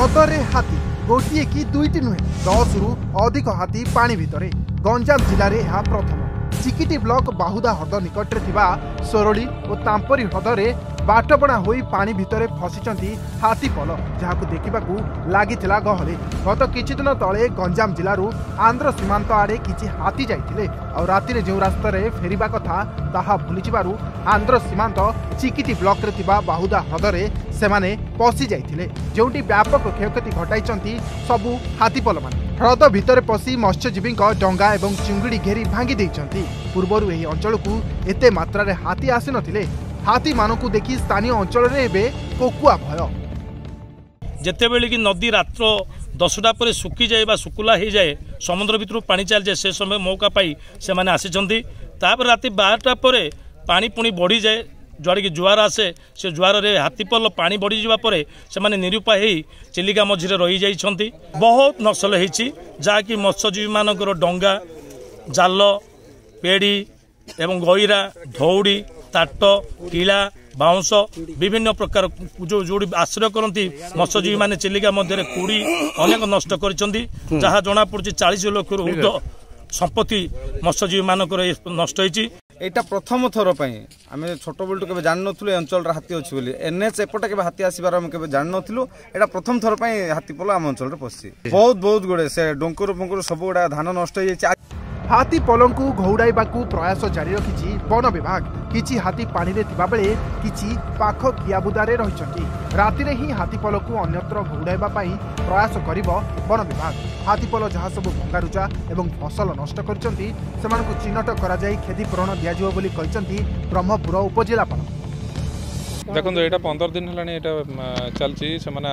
हृदरे हाथी गोटे कि दुईटी नुहे 10 रु अधिक हाथी पानी भितरे गंजाम जिले में यह प्रथम। चिकिटी ब्लॉक बाहुदा हृद निकटरे थिबा सोरली और तांपरी हृदरे बाटबणा होई पानी भितरे फसिचंती हाथी पल, जहां देखा लगी गहले। गत किछि दिन तले गंजाम जिलू आंध्र सीमांत आड़े किछि हाथी जाइथिले और राति जो रास्ता फेरिबा कथा ताहा भूली जिबारु आंध्र सीमांत चिकिटी ब्लॉक रे थिबा बाहुदा हृदरे सेमाने पशि जाइथिले, जोंटी व्यापक क्षयक्षति घटाइचंती सबु हाथी पल मान। ह्रद भितर पशि मत्स्यजीवी डंगा एवं चिंगुड़ी घेरी भांगी देइचंती। पूर्वरु एही अंचल को एते मात्रा रे हाथी आसी नथिले। हाथी मानकु देखि स्थानीय अंचल रे एबे कोकुआ भय। जेतेबेले कि नदी रात्र 10टा पर सुखी जाए बा सुकुला हो जाए, समुद्र भितर पानी चल जाए, से समय मौका पाई से माने आसिचंती। तापर राति 12टा पर पानी पुणी बढ़ी जाए, जुआड़ की जुआर आसे, से जुआर रे हाथीपल पानी बढ़ी जावा परे से माने निरुपाय होई चिलिका मझिरे रही जाइछंती। बहुत नसल होईछि, जाकि मत्स्यजीवी मानकर डंगा, जाल, पेड़ी एवं गईरा, धौड़ी, ताट, किला, बाउंस विभिन्न प्रकार जो जोड़ी आश्रय करती मत्स्यजीवी माने चिलिका मध्य कुड़ी अनेक नष्ट करिसंती। जहाँ जना पड़ुछि 40 लाख रु ऊर्ध्व संपत्ति मत्स्यजीवी मानकर नष्ट होईछि। एटा प्रथम थर आम छोट बेलू के जान नु अंचल हाथी अच्छी बोली एनएच एपटे के हाथी आसबार आम के जान नु। एटा प्रथम थर हाथी पल आम अंचल पशि बहुत गुड़े से डोंकुर फंकुर सब गुड़ा धान नष्ट हो। हाथी पलंकु घौड़ाइबाकू प्रयास जारी रखिछि वन विभाग। किछि हाथी पानी रे थिबा बेले किछि पाख कियाबुदारे रहिछंती। रातिरे ही हाथी पलकु अन्यत्र घौड़ाइबा पई प्रयास करिबो वन विभाग। हाथी पल जहाँ सब भंगारुजा एवं फसल नष्ट करिछंती सेमानकु चिन्हट करा जाई क्षतिपूरण दियाजिबो बोली कहिछंती ब्रह्मपुर उपजिलापाल। देखो यहाँ 15 दिन है चलती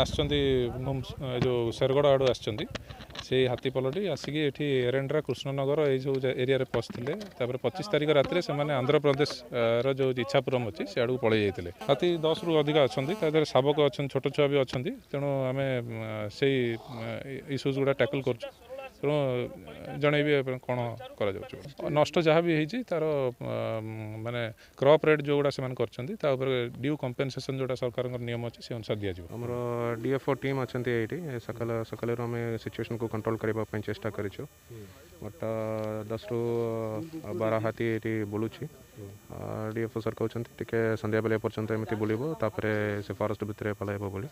जो शेरगढ़ आड़ से हाथी पलटी आसिक ये एरेंड्रा कृष्णनगर ये एरिया पशिले। 25 तारीख रात से आंध्र प्रदेश जो इच्छापुरम अच्छी से आड़ पलि जाते। हाथी 10 रु अधिक अच्छा शावक अच्छा छोट छुआ भी अच्छा, तेणु आम से इश्यूज गुड़ा टैकल कर जनइबी कौन कर नष्ट जहाँ भी होती तार माने क्रॉप रेट जो गुड़ा से ड्यू कंपेनसेशन जोटा सरकार नियम अच्छे से अनुसार दिज्व। आमर डीएफओ टीम अच्छा ये सकाल सकाल आम सिचुएशन को कंट्रोल करने चेष्टा करूँ। बट 10 रु 12 हाथी ये बुलूँ। डीएफओ सर कहते संध्या बेले पर्यंत एमती बुलब से फॉरेस्ट भितर पलाइब बोली।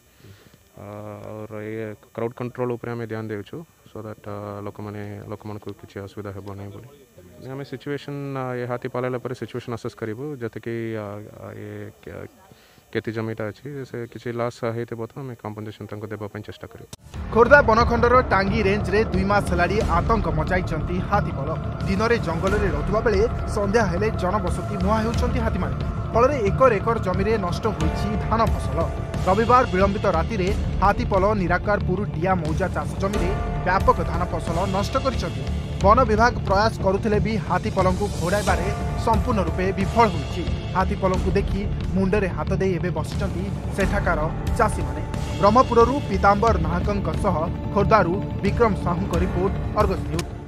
और ये क्राउड कंट्रोल उपर आम ध्यान देचु सो दैट लोक को किसी असुविधा हेब ना बोली। आम सिचुएशन ये हाथी पालला सिचुएशन असेस करूँ जते कि ये केती जमीटा अच्छी से किसी लॉस होते आम कंपनसेशन देवाई चेष्टा करूँ। खोर्धा बनखंडर टांगी रेंज रे 2 मास हेलाड़ी आतंक मचाई हाथी पल। दिन में जंगल में रहुवा बेले संध्या हेले जनबसती मुहां होउछंती हाथी माने। फल एकर एकर जमी नष्ट होईछि धान फसल। रविवार विलंबित राति रे हाथी पल निराकारपुर डिया मौजा चाष जमी व्यापक धान फसल नष्ट करिसंती। वन विभाग प्रयास करुथिले भी हाथी पलंकु घोड़ाइबारे संपूर्ण रूपे विफल होईछि। हाथी पलंकु देखि मुंडरे हाथ देई एबे बसिचंती सेठाकार चाषी माने। ब्रह्मपुररू पीतांबर नाहकंक सह खोर्धारू विक्रम साहूंक रिपोर्ट, अर्गस न्यूज।